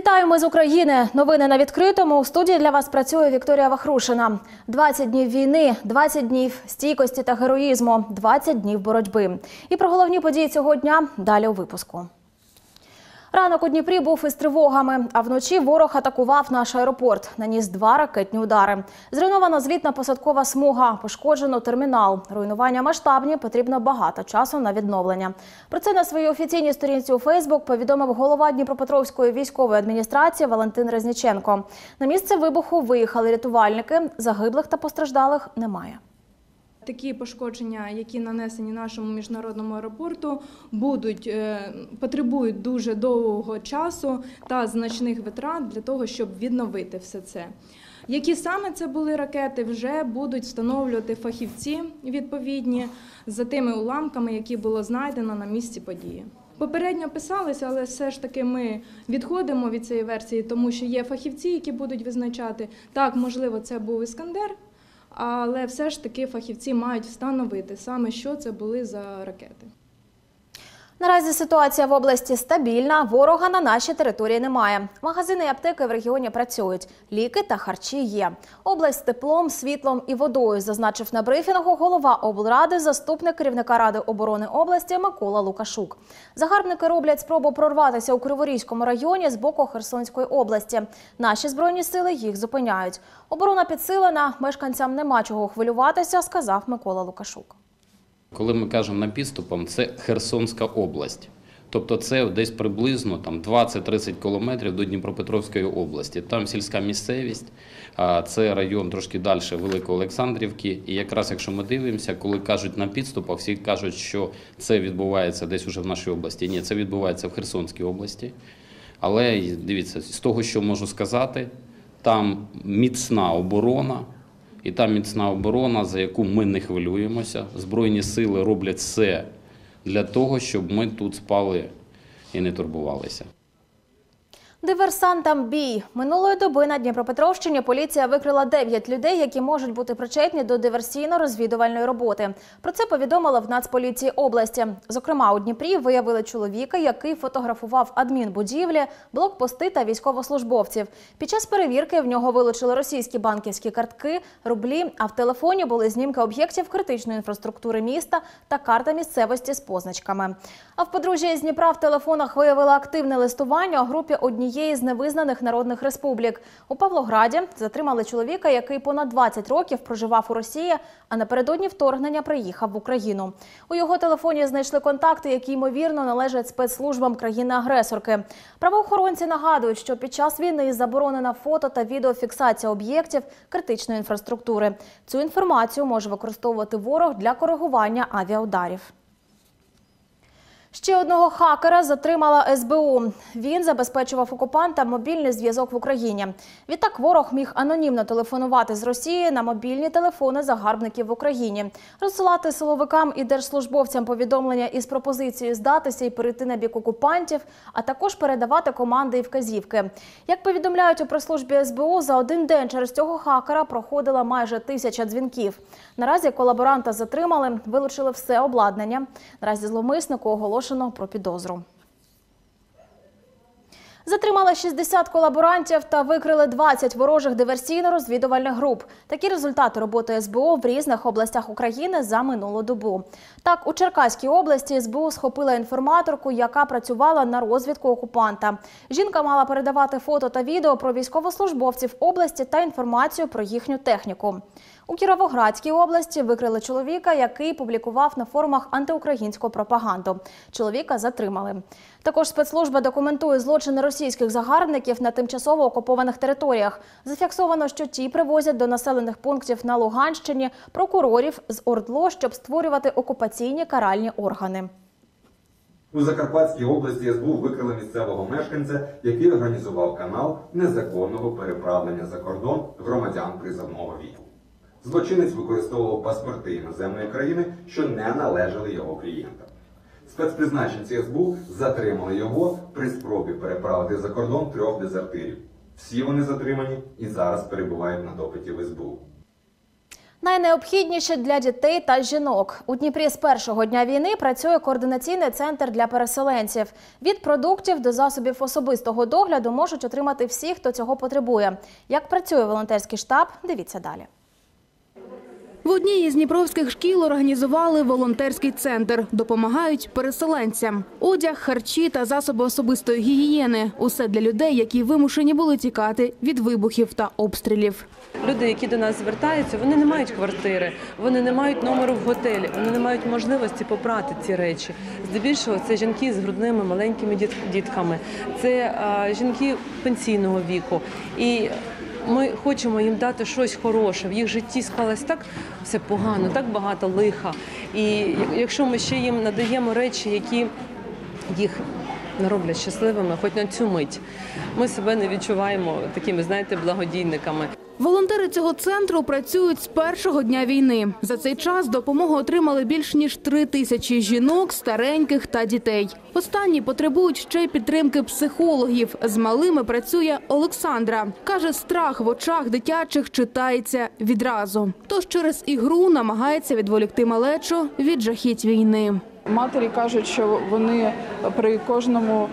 Вітаємо з України! Новини на відкритому. У студії для вас працює Вікторія Вахрушина. 20 днів війни, 20 днів стійкості та героїзму, 20 днів боротьби. І про головні події цього дня далі у випуску. Ранок у Дніпрі був із тривогами, а вночі ворог атакував наш аеропорт. Наніс 2 ракетні удари. Зруйнована злітно-посадкова смуга, пошкоджено термінал. Руйнування масштабні, потрібно багато часу на відновлення. Про це на своїй офіційній сторінці у Фейсбук повідомив голова Дніпропетровської військової адміністрації Валентин Резніченко. На місце вибуху виїхали рятувальники, загиблих та постраждалих немає. Такі пошкодження, які нанесені нашому міжнародному аеропорту, потребують дуже довгого часу та значних витрат для того, щоб відновити все це. Які саме це були ракети, вже будуть встановлювати фахівці відповідні за тими уламками, які було знайдено на місці події. Попередньо писалися, але все ж таки ми відходимо від цієї версії, тому що є фахівці, які будуть визначати, так, можливо, це був «Іскандер», але все ж таки фахівці мають встановити саме, що це були за ракети. Наразі ситуація в області стабільна, ворога на нашій території немає. Магазини і аптеки в регіоні працюють, ліки та харчі є. Область з теплом, світлом і водою, зазначив на брифінгу голова облради, заступник керівника Ради оборони області Микола Лукашук. Загарбники роблять спробу прорватися у Криворізькому районі з боку Херсонської області. Наші Збройні сили їх зупиняють. Оборона підсилена, мешканцям нема чого хвилюватися, сказав Микола Лукашук. Коли ми кажемо на підступом, це Херсонська область. Тобто це десь приблизно 20-30 кілометрів до Дніпропетровської області. Там сільська місцевість, це район трошки далі Великоолександрівки. І якраз якщо ми дивимося, коли кажуть на підступах, всі кажуть, що це відбувається десь уже в нашій області. Ні, це відбувається в Херсонській області. Але дивіться, з того, що можу сказати, там міцна оборона. І та міцна оборона, за яку ми не хвилюємося. Збройні сили роблять все для того, щоб ми тут спали і не турбувалися. Диверсантам бій. Минулої доби на Дніпропетровщині поліція викрила 9 людей, які можуть бути причетні до диверсійно-розвідувальної роботи. Про це повідомили в Нацполіції області. Зокрема, у Дніпрі виявили чоловіка, який фотографував адмінбудівлі, блокпости та військовослужбовців. Під час перевірки в нього вилучили російські банківські картки, рублі, а в телефоні були знімки об'єктів критичної інфраструктури міста та карта місцевості з позначками. А в подружжя із Дніпра в телефонах виявили активне листування у групі однієї з невизнаних народних республік. У Павлограді затримали чоловіка, який понад 20 років проживав у Росії, а напередодні вторгнення приїхав в Україну. У його телефоні знайшли контакти, які, ймовірно, належать спецслужбам країни-агресорки. Правоохоронці нагадують, що під час війни заборонена фото та відеофіксація об'єктів критичної інфраструктури. Цю інформацію може використовувати ворог для коригування авіаударів. Ще одного хакера затримала СБУ. Він забезпечував окупантам мобільний зв'язок в Україні. Відтак ворог міг анонімно телефонувати з Росії на мобільні телефони загарбників в Україні, розсилати силовикам і держслужбовцям повідомлення із пропозицією здатися і перейти на бік окупантів, а також передавати команди і вказівки. Як повідомляють у прес-службі СБУ, за один день через цього хакера проходила майже 1000 дзвінків. Наразі колаборанта затримали, вилучили все обладнання. Наразі зловмиснику оголошено про підозру. Затримали 60 колаборантів та викрили 20 ворожих диверсійно-розвідувальних груп. Такі результати роботи СБУ в різних областях України за минулу добу. Так, у Черкаській області СБУ схопила інформаторку, яка працювала на розвідку окупанта. Жінка мала передавати фото та відео про військовослужбовців області та інформацію про їхню техніку. У Кіровоградській області викрили чоловіка, який публікував на форумах антиукраїнську пропаганду. Чоловіка затримали. Також спецслужба документує злочини російських загарбників на тимчасово окупованих територіях. Зафіксовано, що ті привозять до населених пунктів на Луганщині прокурорів з ОРДЛО, щоб створювати окупаційні каральні органи. У Закарпатській області СБУ викрили місцевого мешканця, який організував канал незаконного переправлення за кордон громадян призовного віку. Злочинець використовував паспорти іноземної країни, що не належали його клієнтам. Спецпризначенці СБУ затримали його при спробі переправити за кордон 3 дезертирів. Всі вони затримані і зараз перебувають на допиті в СБУ. Найнеобхідніше для дітей та жінок. У Дніпрі з першого дня війни працює координаційний центр для переселенців. Від продуктів до засобів особистого догляду можуть отримати всі, хто цього потребує. Як працює волонтерський штаб, дивіться далі. В одній із дніпровських шкіл організували волонтерський центр. Допомагають переселенцям. Одяг, харчі та засоби особистої гігієни – усе для людей, які вимушені були тікати від вибухів та обстрілів. Люди, які до нас звертаються, вони не мають квартири, вони не мають номеру в готелі, вони не мають можливості попрати ці речі. Здебільшого це жінки з грудними маленькими дітками, це жінки пенсійного віку. І ми хочемо їм дати щось хороше. В їх житті склалось так все погано, так багато лиха. І якщо ми ще їм надаємо речі, які їх не роблять щасливими, хоч на цю мить, ми себе не відчуваємо такими, знаєте, благодійниками. Волонтери цього центру працюють з першого дня війни. За цей час допомогу отримали більш ніж 3000 жінок, стареньких та дітей. Останні потребують ще й підтримки психологів. З малими працює Олександра. Каже, страх в очах дитячих читається відразу. Тож через ігру намагається відволікти малечу від жахіть війни. Матері кажуть, що вони при кожному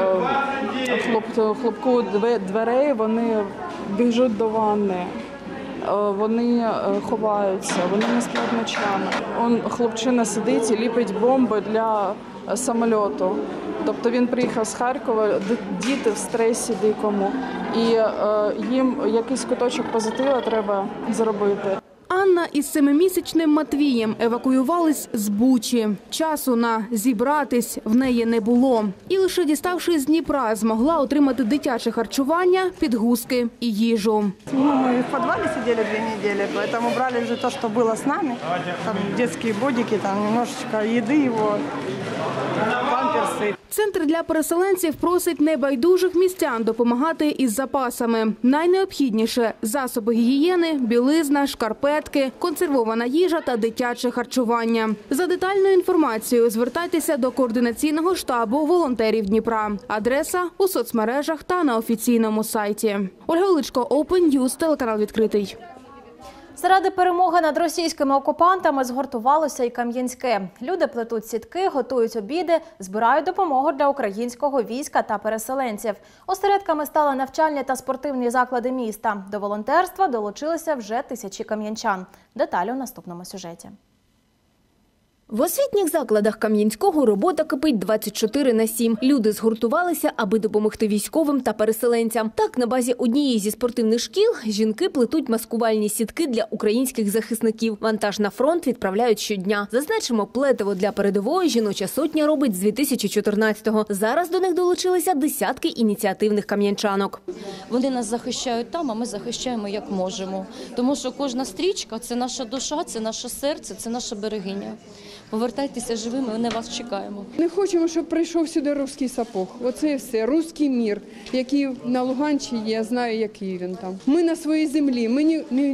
хлопку дверей вони біжуть до ванни, вони ховаються, вони не сплять ночами. Хлопчина сидить і ліпить бомби для самольоту. Тобто він приїхав з Харкова, діти в стресі дикому, і їм якийсь куточок позитива треба зробити. Анна із 7-місячним Матвієм евакуювались з Бучі. Часу на зібратись в неї не було. І лише діставшись з Дніпра, змогла отримати дитяче харчування, підгузки і їжу. Мы в подвале сидели 2 недели, поэтому брали уже то, что было с нами. Там детские бодики, там немножечко еды его, памперсы. Центр для переселенців просить небайдужих містян допомагати із запасами. Найнеобхідніше – засоби гігієни, білизна, шкарпетки, консервована їжа та дитяче харчування. За детальною інформацією звертайтеся до координаційного штабу волонтерів Дніпра. Адреса – у соцмережах та на офіційному сайті. Ольга Величко, Open News, телеканал «Відкритий». Заради перемоги над російськими окупантами згуртувалося і Кам'янське. Люди плетуть сітки, готують обіди, збирають допомогу для українського війська та переселенців. Осередками стали навчальні та спортивні заклади міста. До волонтерства долучилися вже тисячі кам'янчан. Деталі у наступному сюжеті. В освітніх закладах Кам'янського робота кипить 24/7. Люди згуртувалися, аби допомогти військовим та переселенцям. Так, на базі однієї зі спортивних шкіл жінки плетуть маскувальні сітки для українських захисників. Вантаж на фронт відправляють щодня. Зазначимо, плетиво для передової «Жіноча сотня» робить з 2014-го. Зараз до них долучилися десятки ініціативних кам'янчанок. Вони нас захищають там, а ми захищаємо як можемо. Тому що кожна стрічка – це наша душа, це наше серце, це наша берегиня. Повертайтеся живими, ми на вас чекаємо. Не хочемо, щоб прийшов сюди руський сапог. Оце і все. Руський мір, який на Луганщині, я знаю, який він там. Ми на своїй землі, ми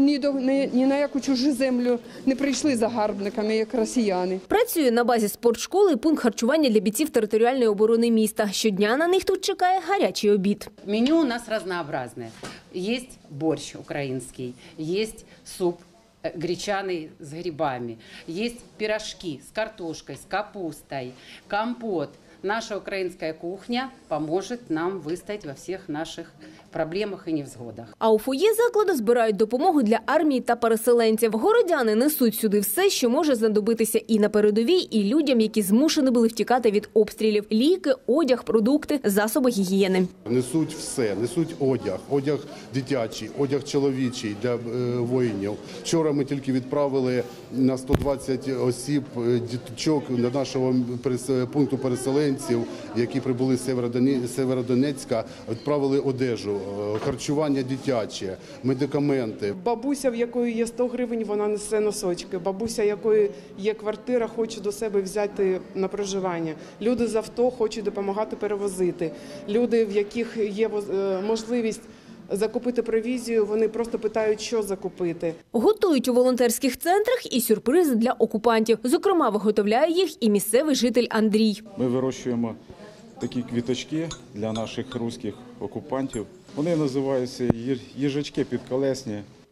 ні на яку чужу землю не прийшли загарбниками, як росіяни. Працює на базі спортшколи пункт харчування для бійців територіальної оборони міста. Щодня на них тут чекає гарячий обід. Меню у нас разнообразное. Есть борщ украинский, есть суп гречаный с грибами, есть пирожки с картошкой, с капустой, компот. Наша украинская кухня поможет нам выстоять во всех наших проблемах і невзгодах. А у фоє закладу збирають допомогу для армії та переселенців. Городяни несуть сюди все, що може знадобитися і на передовій, і людям, які змушені були втікати від обстрілів. Ліки, одяг, продукти, засоби гігієни. Несуть все, несуть одяг дитячий, одяг чоловічий для воїнів. Вчора ми тільки відправили на 120 осіб, діточок до нашого пункту переселенців, які прибули з Сєвєродонецька, відправили одежу, харчування дитяче, медикаменти. Бабуся, в якої є 100 гривень, вона несе носочки. Бабуся, якої є квартира, хоче до себе взяти на проживання. Люди з авто хочуть допомагати перевозити. Люди, в яких є можливість закупити провізію, вони просто питають, що закупити. Готують у волонтерських центрах і сюрпризи для окупантів. Зокрема, виготовляє їх і місцевий житель Андрій. Ми вирощуємо такі квіточки для наших руських окупантів. Вони називаються їжачки підколесні.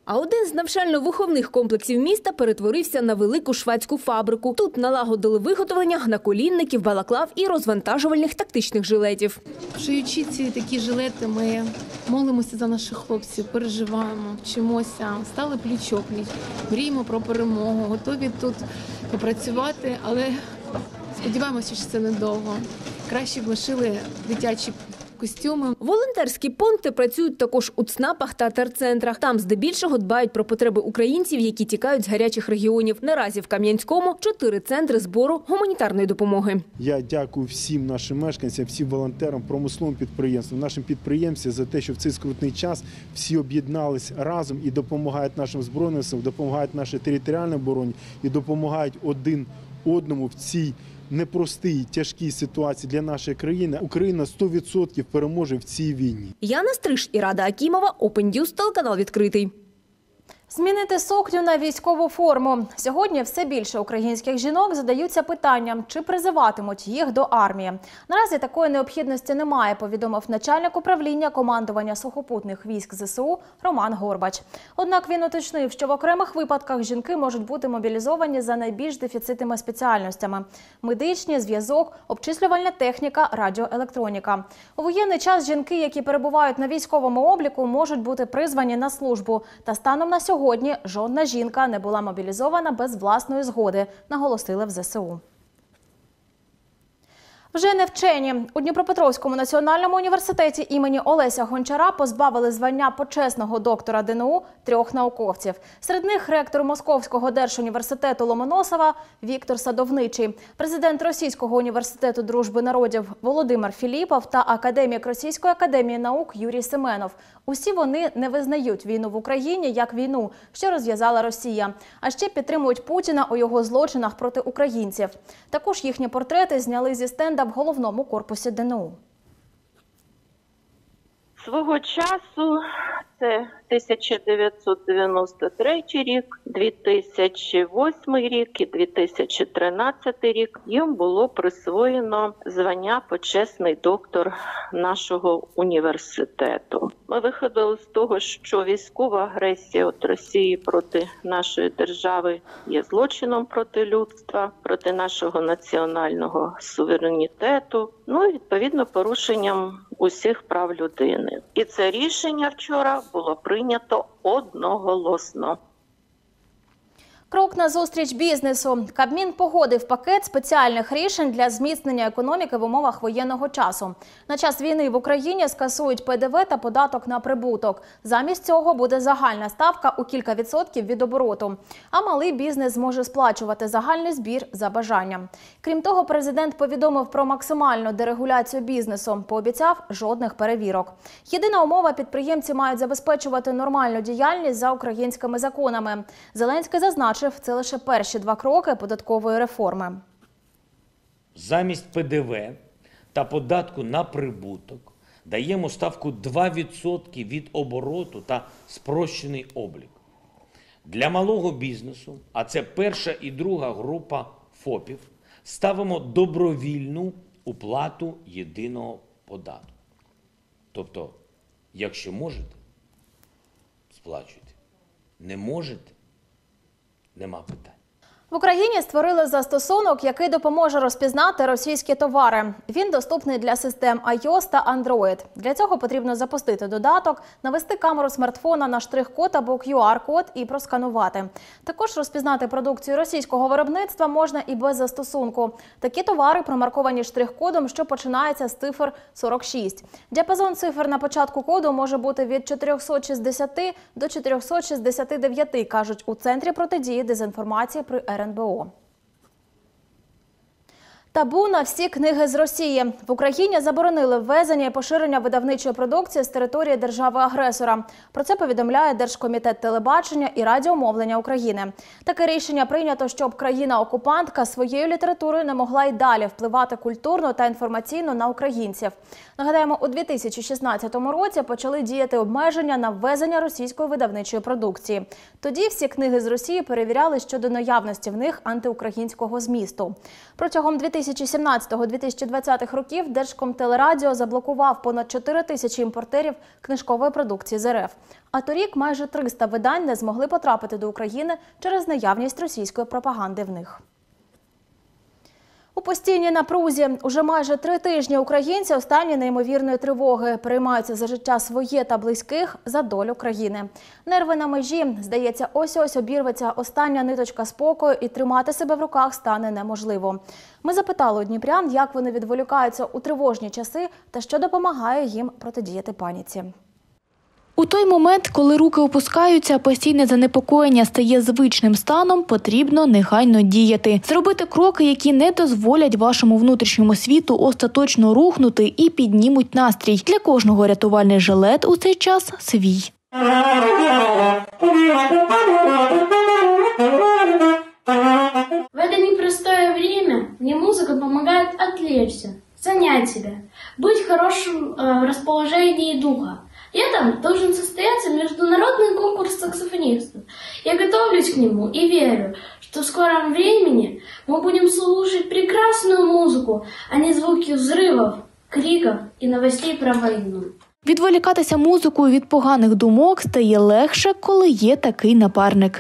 А один з навчально-виховних комплексів міста перетворився на велику шведську фабрику. Тут налагодили виготовлення наколінників, балаклав і розвантажувальних тактичних жилетів. Шиючи ці такі жилети, ми молимося за наших хлопців, переживаємо, вчимося, стали пліч-о-пліч, мріємо про перемогу, готові тут попрацювати, але сподіваємося, що це недовго. Краще б лишили дитячі костюми. Волонтерські пункти працюють також у ЦНАПах та терцентрах. Там здебільшого дбають про потреби українців, які тікають з гарячих регіонів. Наразі в Кам'янському 4 центри збору гуманітарної допомоги. Я дякую всім нашим мешканцям, всім волонтерам, промисловим підприємствам, нашим підприємцям за те, що в цей скрутний час всі об'єднались разом і допомагають нашим Збройним силам, допомагають нашій територіальній обороні і допомагають один одному в цій непростій, тяжкій ситуації для нашої країни. Україна 100% переможе в цій війні. Яна Стриж і Рада Акімова, Open News, телеканал «Відкритий». Змінити сукню на військову форму. Сьогодні все більше українських жінок задаються питанням, чи призиватимуть їх до армії. Наразі такої необхідності немає, повідомив начальник управління командування сухопутних військ ЗСУ Роман Горбач. Однак він уточнив, що в окремих випадках жінки можуть бути мобілізовані за найбільш дефіцитними спеціальностями – медичні, зв'язок, обчислювальна техніка, радіоелектроніка. У воєнний час жінки, які перебувають на військовому обліку, можуть бути призвані на службу. Та станом на сьогодні жодна жінка не була мобілізована без власної згоди, наголосили в ЗСУ. Вже не вчені. У Дніпропетровському національному університеті імені Олеся Гончара позбавили звання почесного доктора ДНУ 3 науковців. Серед них ректор Московського держуніверситету Ломоносова Віктор Садовничий, президент Російського університету дружби народів Володимир Філіпов та академік Російської академії наук Юрій Семенов. Усі вони не визнають війну в Україні як війну, що розв'язала Росія, а ще підтримують Путіна у його злочинах проти українців. Також їхні портрети зняли зі стенда в головному корпусі ДНУ. Свого часу, це 1993 рік, 2008 рік і 2013 рік, їм було присвоєно звання почесний доктор нашого університету. Ми виходили з того, що військова агресія от Росії проти нашої держави є злочином проти людства, проти нашого національного суверенітету, ну і відповідно порушенням усіх прав людини. І це рішення вчора було прийнято одноголосно. Крок назустріч бізнесу. Кабмін погодив пакет спеціальних рішень для зміцнення економіки в умовах воєнного часу. На час війни в Україні скасують ПДВ та податок на прибуток. Замість цього буде загальна ставка у кілька відсотків від обороту. А малий бізнес зможе сплачувати загальний збір за бажанням. Крім того, президент повідомив про максимальну дерегуляцію бізнесу. Пообіцяв жодних перевірок. Єдина умова – підприємці мають забезпечувати нормальну діяльність за українськими законами. Зеленський зазначив, це лише перші 2 кроки податкової реформи. Замість ПДВ та податку на прибуток даємо ставку 2% від обороту та спрощений облік. Для малого бізнесу, а це перша і друга група ФОПів, ставимо добровільну уплату єдиного податку. Тобто, якщо можете, сплачуйте. Не можете, нема питань. В Україні створили застосунок, який допоможе розпізнати російські товари. Він доступний для систем iOS та Android. Для цього потрібно запустити додаток, навести камеру смартфона на штрих-код або QR-код і просканувати. Також розпізнати продукцію російського виробництва можна і без застосунку. Такі товари промарковані штрих-кодом, що починається з цифр 46. Діапазон цифр на початку коду може бути від 460 до 469, кажуть у Центрі протидії дезінформації при РНБО. Табу на всі книги з Росії. В Україні заборонили ввезення і поширення видавничої продукції з території держави-агресора. Про це повідомляє Держкомітет телебачення і радіомовлення України. Таке рішення прийнято, щоб країна-окупантка своєю літературою не могла й далі впливати культурно та інформаційно на українців. Нагадаємо, у 2016 році почали діяти обмеження на ввезення російської видавничої продукції. Тоді всі книги з Росії перевіряли щодо наявності в них антиукраїнського змісту. Протягом 2016 2017-2020 років Держкомтелерадіо заблокував понад 4 тисячі імпортерів книжкової продукції з РФ. А торік майже 300 видань не змогли потрапити до України через наявність російської пропаганди в них. У постійній напрузі уже майже 3 тижні українці у стані неймовірної тривоги переймаються за життя своє та близьких, за долю країни. Нерви на межі, здається, ось-ось обірветься остання ниточка спокою і тримати себе в руках стане неможливо. Ми запитали у дніпрян, як вони відволікаються у тривожні часи та що допомагає їм протидіяти паніці. У той момент, коли руки опускаються, постійне занепокоєння стає звичним станом, потрібно негайно діяти. Зробити кроки, які не дозволять вашому внутрішньому світу остаточно рухнути і піднімуть настрій. Для кожного рятувальний жилет у цей час свій. В это непростое время мне музыка помогает отвлечься, занять себя, быть в хорошем расположении духа. Летом должен состояться международный конкурс саксофонистов. Я готовлюсь к нему и верю, что в скором времени мы будем слушать прекрасную музыку, а не звуки взрывов, криков и новостей про войну. Відволікатися музикою від поганих думок стає легше, коли є такий напарник.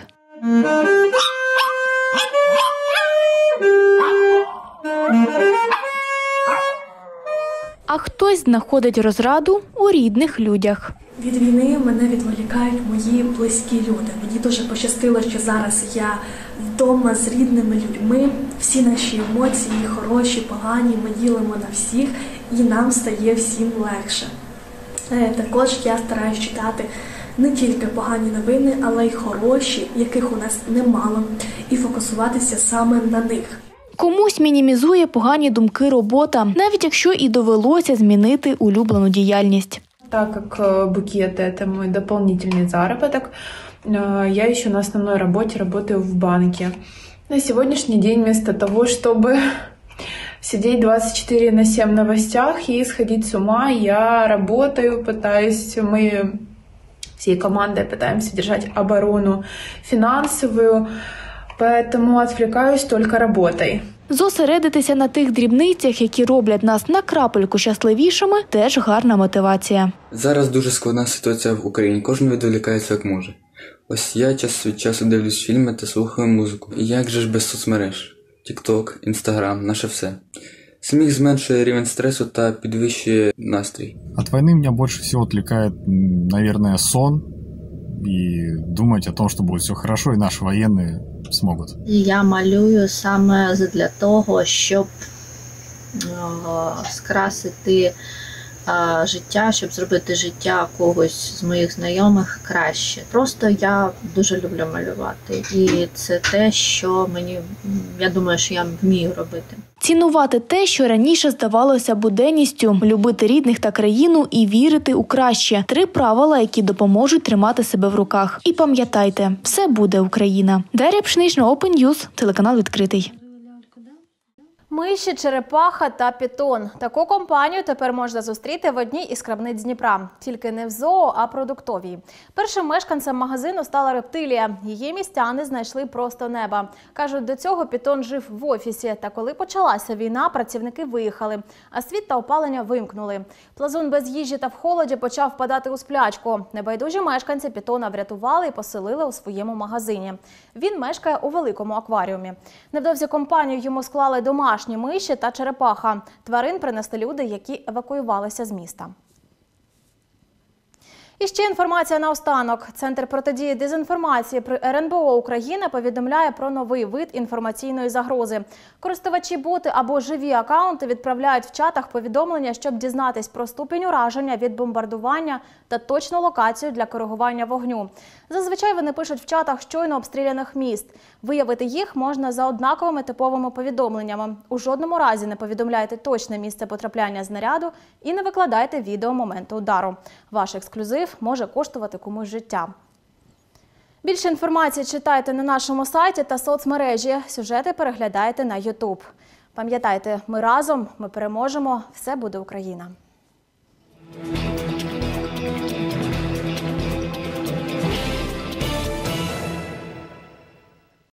А хтось знаходить розраду у рідних людях. Від війни мене відволікають мої близькі люди. Мені дуже пощастило, що зараз я вдома з рідними людьми. Всі наші емоції, хороші, погані, ми ділимо на всіх, і нам стає всім легше. Також я стараюсь читати не тільки погані новини, але й хороші, яких у нас немало, і фокусуватися саме на них. Комусь мінімізує погані думки робота, навіть якщо і довелося змінити улюблену діяльність. Так как букет – это мой дополнительный заработок, я еще на основной работе работаю в банке. На сегодняшний день вместо того, чтобы сидеть 24/7 в новостях и сходить с ума, я работаю, мы всей командой пытаемся держать оборону финансовую, поэтому отвлекаюсь только работой. Зосередитися на тих дрібницях, які роблять нас на крапельку щасливішими, теж гарна мотивація. Зараз дуже складна ситуація в Україні, кожен відволікається як може. Ось я час від часу дивлюсь фільми та слухаю музику. І як же ж без соцмереж? Тік-ток, Інстаграм, наше все. Сміх зменшує рівень стресу та підвищує настрій. От війни мене більше всього відволікає, мабуть, сон і думати о том, що буде все хорошо і наші воєнні зможуть. Я малюю саме для того, щоб скрасити життя, щоб зробити життя когось з моїх знайомих краще. Просто я дуже люблю малювати. І це те, що я думаю, що я вмію робити. Цінувати те, що раніше здавалося буденністю, любити рідних та країну і вірити у краще. 3 правила, які допоможуть тримати себе в руках. І пам'ятайте, все буде Україна. Дар'я Пшенична, Open News, телеканал «Відкритий». Миші, черепаха та пітон. Таку компанію тепер можна зустріти в одній із крамниць Дніпра. Тільки не в зоо, а продуктовій. Першим мешканцем магазину стала рептилія. Її містяни знайшли просто неба. Кажуть, до цього пітон жив в офісі. Та коли почалася війна, працівники виїхали, а світ та опалення вимкнули. Плазун без їжі та в холоді почав впадати у сплячку. Небайдужі мешканці пітона врятували і поселили у своєму магазині. Він мешкає у великому акваріумі. Невдовзі компанію йому склали домашні миші та черепаха. Тварин принесли люди, які евакуювалися з міста. І ще інформація наостанок. Центр протидії дезінформації при РНБО України повідомляє про новий вид інформаційної загрози. Користувачі боти або живі акаунти відправляють в чатах повідомлення, щоб дізнатись про ступінь ураження від бомбардування та точну локацію для коригування вогню. Зазвичай вони пишуть в чатах щойно обстріляних міст. Виявити їх можна за однаковими типовими повідомленнями. У жодному разі не повідомляйте точне місце потрапляння знаряду і не викладайте відео моменту удару. Ваш ексклюзив може коштувати комусь життя. Більше інформації читайте на нашому сайті та соцмережі. Сюжети переглядайте на YouTube. Пам'ятайте, ми разом, ми переможемо, все буде Україна.